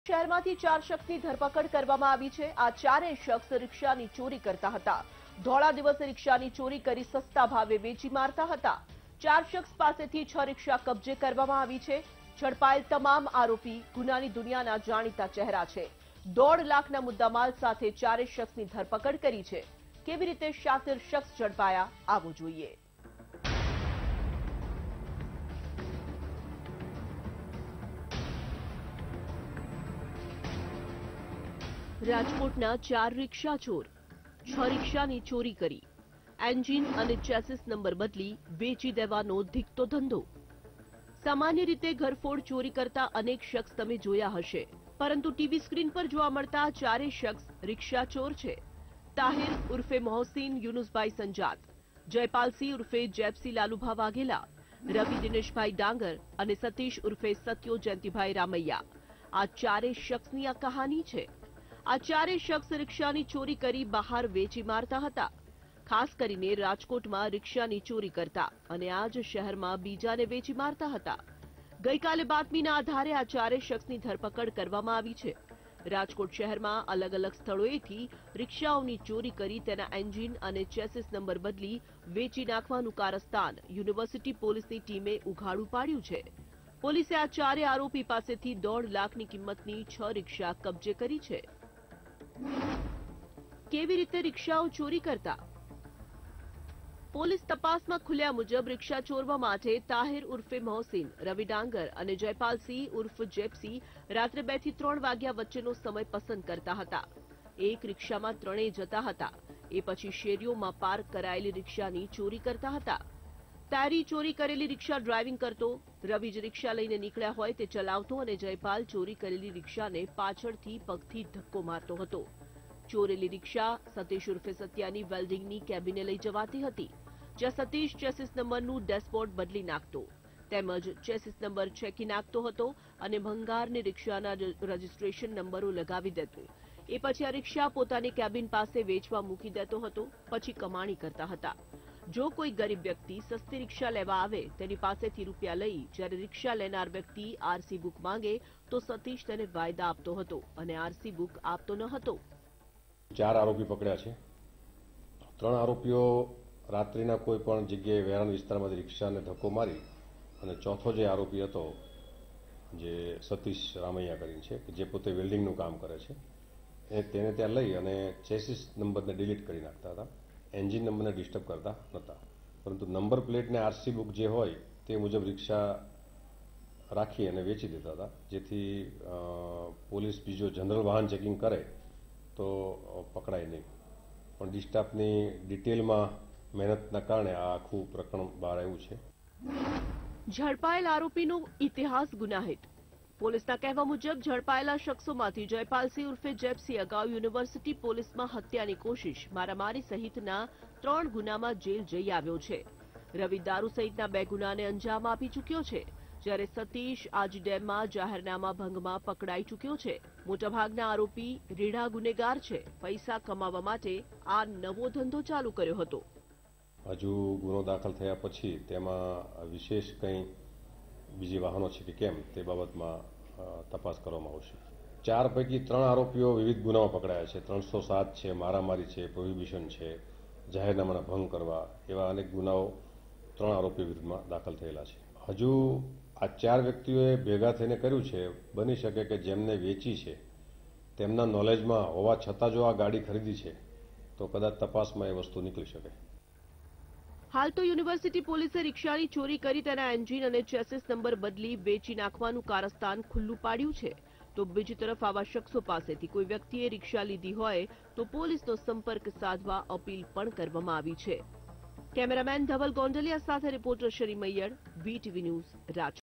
શહેરમાંથી 4 શખ્સની ધરપકડ કરવામાં આવી છે। આ ચારેય શખ્સ રિક્ષાની ચોરી કરતા હતા। ધોળા દિવસે રિક્ષાની ચોરી કરી સસ્તા ભાવે વેચી મારતા હતા। 4 શખ્સ પાસેથી 6 રિક્ષા કબજે કરવામાં આવી છે। ઝડપાયેલ તમામ આરોપી ગુનાની દુનિયાના જાણીતા ચહેરા છે। 1.5 લાખના મુદ્દામાલ સાથે ચારેય શખ્સની ધરપકડ કરી છે। કેવી રીતે શાતિર શખ્સ ઝડપાયા આવો જોઈએ। રાજકોટના 4 રિક્ષા ચોર 6 રિક્ષાની ચોરી કરી એન્જિન અને ચેસિસ નંબર બદલી વેચી દેવાનો ધીકતો ધંધો। સામાન્ય રીતે ઘરફોડ ચોરી કરતા અનેક શખ્સ તમે જોયા હશે, પરંતુ ટીવી સ્ક્રીન પર જોવા મળતા ચારેય શખ્સ રિક્ષા ચોર છે। તાહિર ઉર્ફે મોહસિન યુનુસભાઈ સંજાત, જયપાલસિંહ ઉર્ફે જેપસી લાલુભા વાઘેલા, રવિ દિનેશભાઈ ડાંગર અને સતીશ ઉર્ફે સત્યો જયંતિભાઈ રામૈયા। આ ચારેય શખ્સની આ કહાની છે। આ ચારેય શખ્સ રિક્ષાની ચોરી કરી બહાર વેચી મારતા હતા। ખાસ કરીને રાજકોટમાં રિક્ષાની ચોરી કરતા અને આ જ શહેરમાં બીજાને વેચી મારતા હતા। ગઈકાલે બાતમીના આધારે આ ચારેય શખ્સની ધરપકડ કરવામાં આવી છે। રાજકોટ શહેરમાં અલગ અલગ સ્થળોએથી રિક્ષાઓની ચોરી કરી તેના એન્જિન અને ચેસિસ નંબર બદલી વેચી નાખવાનું કારસ્તાન યુનિવર્સિટી પોલીસની ટીમે ઉઘાડું પાડ્યું છે। પોલીસે આ ચારેય આરોપી પાસેથી 1.5 લાખની કિંમતની 6 રિક્ષા કબજે કરી છે। કેવી રીતે રિક્ષાઓ ચોરી કરતા? પોલીસ તપાસમાં ખુલ્યા મુજબ રિક્ષા ચોરવા માટે તાહિર ઉર્ફે મોહસિન, રવિ ડાંગર અને જયપાલસિંહ ઉર્ફ જેપસી રાત્રે 2 થી 3 વાગ્યા વચ્ચેનો સમય પસંદ કરતા હતા। એક રિક્ષામાં ત્રણેય જતા હતા। એ પછી શેરીઓમાં પાર્ક કરાયેલી રિક્ષાની ચોરી કરતા હતા। તારી ચોરી કરેલી રિક્ષા ડ્રાઇવિંગ કરતો, રવિ જ રિક્ષા લઈને નીકળ્યા હોય તે ચલાવતો અને જયપાલ ચોરી કરેલી રિક્ષાને પાછળથી પગથી ધક્કો મારતો હતો। ચોરેલી રિક્ષા સતીશ ઉર્ફે સત્યાની વેલ્ડિંગની કેબિને લઈ જવાતી હતી, જ્યાં સતીશ ચેસિસ નંબરનું ડેશબોર્ડ બદલી નાખતો તેમજ ચેસિસ નંબર ચેકી નાખતો હતો અને ભંગારની રિક્ષાના રજીસ્ટ્રેશન નંબરો લગાવી દેતો। એ પછી આ રિક્ષા પોતાની કેબિન પાસે વેચવા મૂકી દેતો હતો, પછી કમાણી કરતા હતા। જો કોઈ ગરીબ વ્યક્તિ સસ્તી રિક્ષા લેવા આવે તેની પાસેથી રૂપિયા લઈ જ્યારે રિક્ષા લેનાર વ્યક્તિ આરસી બુક માંગે તો સતીશ તેને વાયદા આપતો હતો અને આરસી બુક આપતો ન હતો। 4 આરોપી પકડ્યા છે। 3 આરોપીઓ રાત્રિના કોઈ પણ જગ્યાએ વેરાન વિસ્તારમાંથી રિક્ષાને ધક્કો મારી અને ચોથો જે આરોપી હતો જે સતીશ રામૈયા કરીને છે કે જે પોતે વેલ્ડિંગનું કામ કરે છે એ તેને ત્યાં લઈ અને ચેસિસ નંબરને ડિલીટ કરી નાખતા હતા, એન્જિન નંબરને ડિસ્ટર્બ કરતા નહોતા, પરંતુ નંબર પ્લેટને આરસી બુક જે હોય તે મુજબ રિક્ષા રાખી અને વેચી દેતા હતા, જેથી પોલીસ બીજો જનરલ વાહન ચેકિંગ કરે તો પકડાય નહીં। પણ ડિસ્ટાફની ડિટેલમાં મહેનતના કારણે આ આખું પ્રકરણ બહાર આવ્યું છે। ઝડપાયેલ આરોપીનો ઇતિહાસ ગુનાહિત। પોલીસના કહેવા મુજબ ઝડપાયેલા શખ્સોમાંથી જયપાલસિંહ ઉર્ફે જેપસી અગાઉ યુનિવર્સિટી પોલીસમાં હત્યાની કોશિશ, મારામારી સહિતના 3 ગુનામાં જેલ જઈ આવ્યો છે। રવિ દારૂ સહિતના 2 ગુનાને અંજામ આપી ચૂક્યો છે, જ્યારે સતીશ આજ ડેમમાં જાહેરનામા ભંગમાં પકડાઈ ચૂક્યો છે। મોટાભાગના આરોપી રીઢા ગુનેગાર છે। પૈસા કમાવા માટે આ નવો ધંધો ચાલુ કર્યો હતો। હજુ ગુનો દાખલ થયા પછી તેમાં વિશેષ કંઈ બીજી વાહનો છે કે કેમ તે બાબતમાં તપાસ કરવામાં આવશે। 4 પૈકી 3 આરોપીઓ વિવિધ ગુનામાં પકડાયા છે। 307 છે, મારામારી છે, પ્રોહિબિશન છે, જાહેરનામાના ભંગ કરવા, એવા અનેક ગુનાઓ 3 આરોપીઓ વિરુદ્ધમાં દાખલ થયેલા છે। હજુ આ 4 વ્યક્તિઓએ ભેગા થઈને કર્યું છે। બની શકે કે જેમને વેચી છે તેમના નોલેજમાં હોવા છતાં જો આ ગાડી ખરીદી છે તો કદાચ તપાસમાં એ વસ્તુ નીકળી શકે। હાલ તો યુનિવર્સિટી પોલીસે રિક્ષાની ચોરી કરી તેના એન્જિન અને ચેસિસ નંબર બદલી વેચી નાખવાનું કારસ્તાન ખુલ્લું પાડ્યું છે। તો બીજી તરફ આવા શખ્સો પાસેથી કોઈ વ્યક્તિએ રિક્ષા લીધી હોય તો પોલીસનો સંપર્ક સાધવા અપીલ પણ કરવામાં આવી છે। કેમેરામેન ધવલ ગોંડલિયા સાથે રિપોર્ટર શરી મૈયર, વીટીવી ન્યૂઝ, રાજકોટ।